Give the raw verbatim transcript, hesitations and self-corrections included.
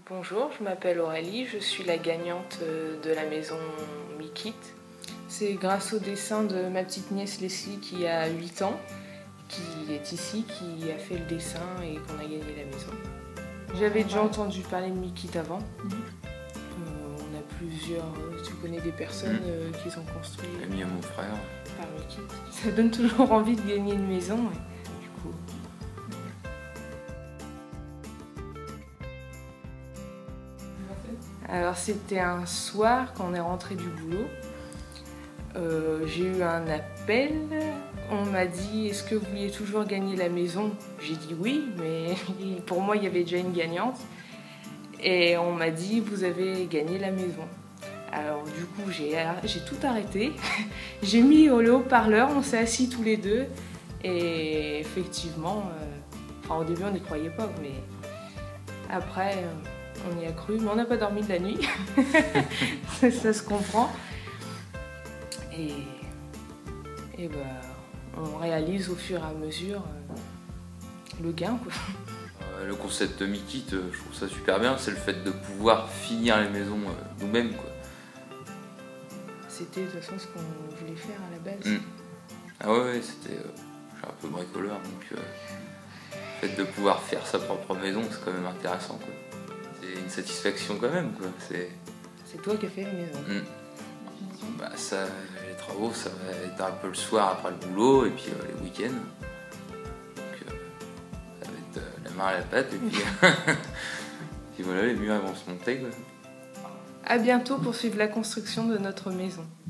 Bonjour, je m'appelle Aurélie, je suis la gagnante de la maison Mikit. C'est grâce au dessin de ma petite nièce Leslie qui a huit ans, qui est ici, qui a fait le dessin et qu'on a gagné la maison. J'avais déjà entendu parler de Mikit avant. Mmh. Euh, on a plusieurs, tu connais des personnes mmh. euh, qui ont construit. Ami à mon frère. Par Mikit. Ça donne toujours envie de gagner une maison. Et... Alors c'était un soir quand on est rentré du boulot, euh, j'ai eu un appel, on m'a dit est-ce que vous vouliez toujours gagner la maison? J'ai dit oui, mais pour moi il y avait déjà une gagnante et on m'a dit vous avez gagné la maison. Alors du coup j'ai tout arrêté, j'ai mis le haut-parleur, on s'est assis tous les deux et effectivement, euh, enfin au début on n'y croyait pas mais après... Euh, on y a cru, mais on n'a pas dormi de la nuit, ça, ça se comprend. Et, et bah, on réalise au fur et à mesure euh, le gain, quoi. Euh, le concept de Mikit, euh, je trouve ça super bien, c'est le fait de pouvoir finir les maisons euh, nous-mêmes, quoi. C'était de toute façon ce qu'on voulait faire à la base. Mmh. Ah ouais, ouais c'était euh, je suis un peu bricoleur, donc euh, le fait de pouvoir faire sa propre maison, c'est quand même intéressant, quoi. C'est une satisfaction quand même, quoi. C'est toi qui as fait la maison. Mmh. Bah, ça, les travaux, ça va être un peu le soir après le boulot et puis euh, les week-ends. Donc euh, ça va être euh, la main à la pâte et puis, puis voilà, les murs vont se monter, quoi. À bientôt pour suivre la construction de notre maison.